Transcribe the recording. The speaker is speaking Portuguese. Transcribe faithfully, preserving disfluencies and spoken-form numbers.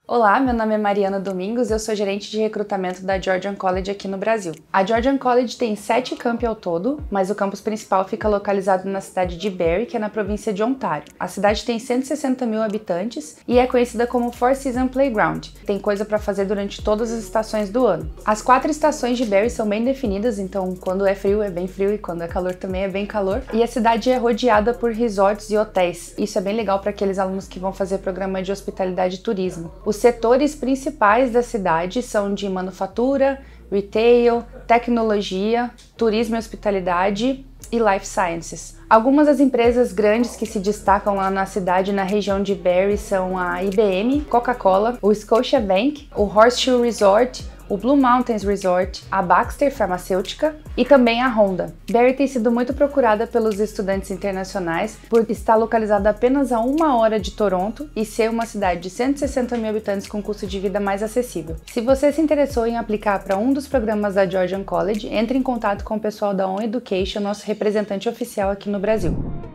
Olá, meu nome é Mariana Domingos, eu sou gerente de recrutamento da Georgian College aqui no Brasil. A Georgian College tem sete campi ao todo, mas o campus principal fica localizado na cidade de Barrie, que é na província de Ontário. A cidade tem cento e sessenta mil habitantes e é conhecida como Four Seasons Playground. Tem coisa para fazer durante todas as estações do ano. As quatro estações de Barrie são bem definidas, então quando é frio é bem frio e quando é calor também é bem calor. E a cidade é rodeada por resorts e hotéis. Isso é bem legal para aqueles alunos que vão fazer programa de hospitalidade e turismo. Os setores principais da cidade são de manufatura, retail, tecnologia, turismo e hospitalidade e life sciences. Algumas das empresas grandes que se destacam lá na cidade, na região de Barrie, são a I B M, Coca-Cola, o Scotiabank, o Horseshoe Resort, o Blue Mountains Resort, a Baxter Farmacêutica e também a Honda. Barrie tem sido muito procurada pelos estudantes internacionais por estar localizada apenas a uma hora de Toronto e ser uma cidade de cento e sessenta mil habitantes com custo de vida mais acessível. Se você se interessou em aplicar para um dos programas da Georgian College, entre em contato com o pessoal da On Education, nosso representante oficial aqui no Brasil.